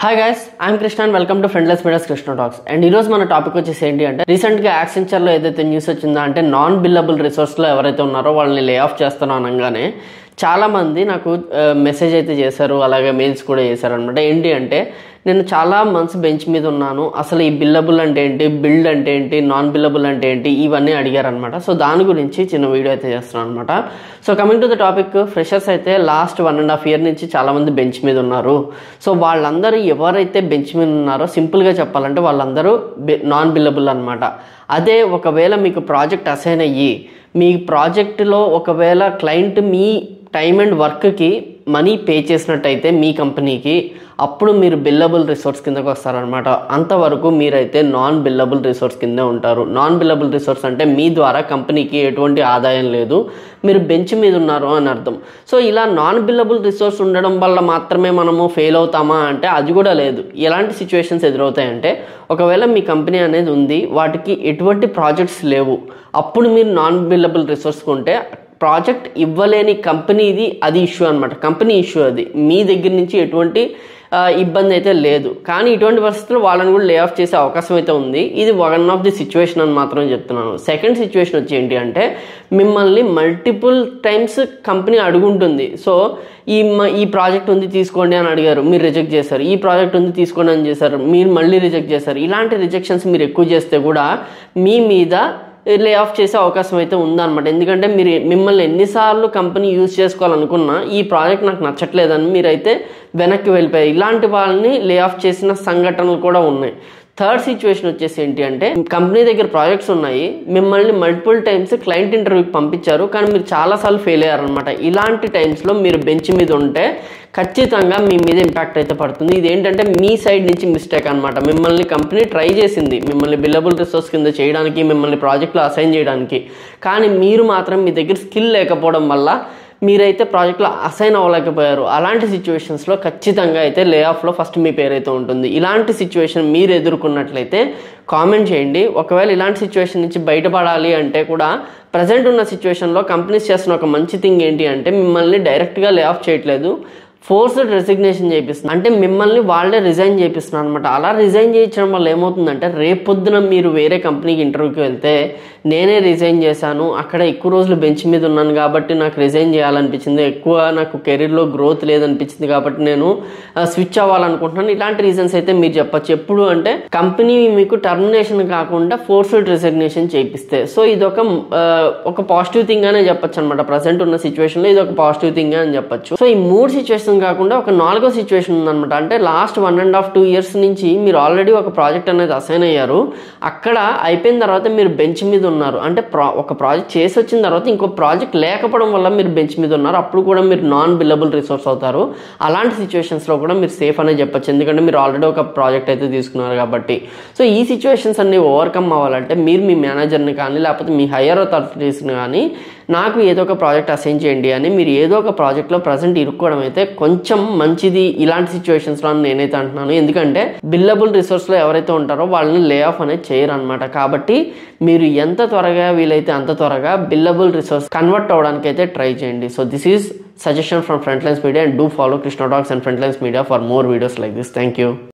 Hi guys, I'm Krishna and welcome to friendless medias Krishna talks. And ఈరోజు మన topic వచ్చేసి ఏంటి అంటే, రీసెంట్గా యాక్సెంచర్లో ఏదైతే న్యూస్ వచ్చిందో అంటే నాన్ బిల్లబుల్ రిసోర్స్లో ఎవరైతే ఉన్నారో వాళ్ళని లే ఆఫ్ చేస్తానో అనగానే చాలామంది నాకు మెసేజ్ అయితే చేశారు, అలాగే మెయిల్స్ కూడా చేశారు అనమాట. ఏంటి అంటే, నేను చాలా మంత్స్ బెంచ్ మీద ఉన్నాను, అసలు ఈ బిల్లబుల్ అంటే ఏంటి, బిల్డ్ అంటే ఏంటి, నాన్ బిల్లబుల్ అంటే ఏంటి, ఇవన్నీ అడిగారు అనమాట. సో దాని గురించి చిన్న వీడియో అయితే చేస్తున్నాను అనమాట. So coming to the topic, freshers అయితే లాస్ట్ 1.5 year నుంచి చాలామంది బెంచ్ మీద ఉన్నారు. సో వాళ్ళందరూ ఎవరైతే బెంచ్ మీద ఉన్నారో సింపుల్గా చెప్పాలంటే వాళ్ళందరూ నాన్ బిల్లబుల్ అనమాట. అదే ఒకవేళ మీకు ప్రాజెక్ట్ అసైన్ అయ్యి మీ ప్రాజెక్టులో ఒకవేళ క్లయింట్ మీ టైం అండ్ వర్క్కి మనీ పే చేసినట్టయితే మీ కంపెనీకి, అప్పుడు మీరు బిల్లబుల్ రిసోర్స్ కిందకు వస్తారనమాట. అంతవరకు మీరైతే నాన్ బిల్లబుల్ రిసోర్స్ కిందే ఉంటారు. నాన్ బిల్లబుల్ రిసోర్స్ అంటే మీ ద్వారా కంపెనీకి ఎటువంటి ఆదాయం లేదు, మీరు బెంచ్ మీద ఉన్నారు అని అర్థం. సో ఇలా నాన్ బిల్లబుల్ రిసోర్స్ ఉండడం వల్ల మాత్రమే మనము ఫెయిల్ అవుతామా అంటే అది కూడా లేదు. ఎలాంటి సిచ్యువేషన్స్ ఎదురవుతాయంటే, ఒకవేళ మీ కంపెనీ అనేది ఉంది, వాటికి ఎటువంటి ప్రాజెక్ట్స్ లేవు, అప్పుడు మీరు నాన్ బిల్లబుల్ రిసోర్స్ ఉంటే ప్రాజెక్ట్ ఇవ్వలేని కంపెనీది అది ఇష్యూ అనమాట. కంపెనీ ఇష్యూ అది, మీ దగ్గర నుంచి ఎటువంటి ఇబ్బంది అయితే లేదు. కానీ ఇటువంటి పరిస్థితుల్లో వాళ్ళని కూడా లే ఆఫ్ చేసే అవకాశం అయితే ఉంది. ఇది వన్ ఆఫ్ ది సిచ్యువేషన్ అని మాత్రం చెప్తున్నాను. సెకండ్ సిచ్యువేషన్ వచ్చి ఏంటి అంటే, మిమ్మల్ని మల్టిపుల్ టైమ్స్ కంపెనీ అడుగుంటుంది. సో ఈ ప్రాజెక్ట్ ఉంది తీసుకోండి అని అడిగారు, మీరు రిజెక్ట్ చేశారు. ఈ ప్రాజెక్ట్ ఉంది తీసుకోండి అని చేశారు, మీరు మళ్ళీ రిజెక్ట్ చేశారు. ఇలాంటి రిజెక్షన్స్ మీరు ఎక్కువ చేస్తే కూడా మీ మీద లే ఆఫ్ చేసే అవకాశం అయితే ఉందన్నమాట. ఎందుకంటే మిమ్మల్ని ఎన్నిసార్లు కంపెనీ యూజ్ చేసుకోవాలనుకున్నా ఈ ప్రాజెక్ట్ నాకు నచ్చట్లేదని మీరైతే వెనక్కి వెళ్ళిపోయారు. ఇలాంటి వాళ్ళని లే ఆఫ్ చేసిన సంఘటనలు కూడా ఉన్నాయి. థర్డ్ సిచ్యువేషన్ వచ్చేసి ఏంటి అంటే, కంపెనీ దగ్గర ప్రాజెక్ట్స్ ఉన్నాయి, మిమ్మల్ని మల్టిపుల్ టైమ్స్ క్లయింట్ ఇంటర్వ్యూకి పంపించారు, కానీ మీరు చాలాసార్లు ఫెయిల్ అయ్యారనమాట. ఇలాంటి టైమ్స్లో మీరు బెంచ్ మీద ఉంటే ఖచ్చితంగా మీ మీద ఇంపాక్ట్ అయితే పడుతుంది. ఇదేంటంటే మీ సైడ్ నుంచి మిస్టేక్ అనమాట. మిమ్మల్ని కంపెనీ ట్రై చేసింది మిమ్మల్ని బిల్లబుల్ రిసోర్స్ కింద చేయడానికి, మిమ్మల్ని ప్రాజెక్ట్లో అసైన్ చేయడానికి, కానీ మీరు మాత్రం మీ దగ్గర స్కిల్ లేకపోవడం వల్ల మీరైతే ప్రాజెక్ట్లో అసైన్ అవ్వలేకపోయారు. అలాంటి సిచ్యువేషన్స్లో ఖచ్చితంగా అయితే లే ఆఫ్లో ఫస్ట్ మీ పేరైతే ఉంటుంది. ఇలాంటి సిచ్యువేషన్ మీరు ఎదుర్కొన్నట్లయితే కామెంట్ చేయండి. ఒకవేళ ఇలాంటి సిచ్యువేషన్ నుంచి బయటపడాలి అంటే కూడా ప్రజెంట్ ఉన్న సిచ్యువేషన్లో కంపెనీస్ చేస్తున్న ఒక మంచి థింగ్ ఏంటి అంటే, మిమ్మల్ని డైరెక్ట్గా లే ఆఫ్ చేయట్లేదు, ఫోర్స్డ్ రెసిగ్నేషన్ చేపిస్తుంది. అంటే మిమ్మల్ని వాళ్ళే రిజైన్ చేపిస్తున్నారు అనమాట. అలా రిజైన్ చేయించడం వల్ల ఏమవుతుందంటే, రేపొద్దున మీరు వేరే కంపెనీకి ఇంటర్వ్యూకి వెళ్తే, నేనే రిజైన్ చేశాను, అక్కడ ఎక్కువ రోజులు బెంచ్ మీద ఉన్నాను కాబట్టి నాకు రిజైన్ చేయాలనిపించింది, ఎక్కువ నాకు కెరీర్లో గ్రోత్ లేదనిపించింది కాబట్టి నేను స్విచ్ అవ్వాలనుకుంటున్నాను, ఇలాంటి రీజన్స్ అయితే మీరు చెప్పచ్చు. ఎప్పుడు అంటే కంపెనీ మీకు టర్మినేషన్ కాకుండా ఫోర్స్డ్ రెసిగ్నేషన్ చేపిస్తే. సో ఇది ఒక పాజిటివ్ థింగ్ అనే చెప్పచ్చు అనమాట. ప్రజెంట్ ఉన్న సిచ్యువేషన్లో ఇది ఒక పాజిటివ్ థింగ్ అని చెప్పచ్చు. సో ఈ 3 సిచ్యువేషన్ కాకుండా ఒక 4వ సిచ్యువేషన్ ఉందన్నమాట. అంటే లాస్ట్ 1.5-2 years నుంచి మీరు ఆల్రెడీ ఒక ప్రాజెక్ట్ అనేది అసైన్ అయ్యారు, అక్కడ అయిపోయిన తర్వాత మీరు బెంచ్ మీద ఉన్నారు. అంటే ఒక ప్రాజెక్ట్ చేసి వచ్చిన తర్వాత ఇంకో ప్రాజెక్ట్ లేకపోవడం వల్ల మీరు బెంచ్ మీద ఉన్నారు, అప్పుడు కూడా మీరు నాన్ బిల్లబుల్ రిసోర్స్ అవుతారు. అలాంటి సిచ్యువేషన్స్లో కూడా మీరు సేఫ్ అనే చెప్పచ్చు, ఎందుకంటే మీరు ఆల్రెడీ ఒక ప్రాజెక్ట్ అయితే తీసుకున్నారు కాబట్టి. సో ఈ సిచ్యువేషన్స్ అన్ని ఓవర్కమ్ అవ్వాలంటే మీరు మీ మేనేజర్ని కానీ లేకపోతే మీ హయ్యర్ అథారిటీస్ని కానీ నాకు ఏదో ఒక ప్రాజెక్ట్ అసైన్ చేయండి అని మీరు ఏదో ఒక ప్రాజెక్ట్లో ప్రజెంట్ ఇరుక్కోవడం అయితే కొంచెం మంచిది ఇలాంటి సిచ్యువేషన్స్లో అని నేనైతే అంటున్నాను. ఎందుకంటే బిల్లబుల్ రిసోర్స్లో ఎవరైతే ఉంటారో వాళ్ళని లే ఆఫ్ అనేది చేయరు అనమాట. కాబట్టి మీరు ఎంత త్వరగా వీలైతే అంత త్వరగా బిల్లబుల్ రిసోర్స్ కన్వర్ట్ అవ్వడానికి అయితే ట్రై చేయండి. So this is suggestion from Frontlines Media, and do follow Krishna Talks and Frontlines Media for more videos like this. Thank you.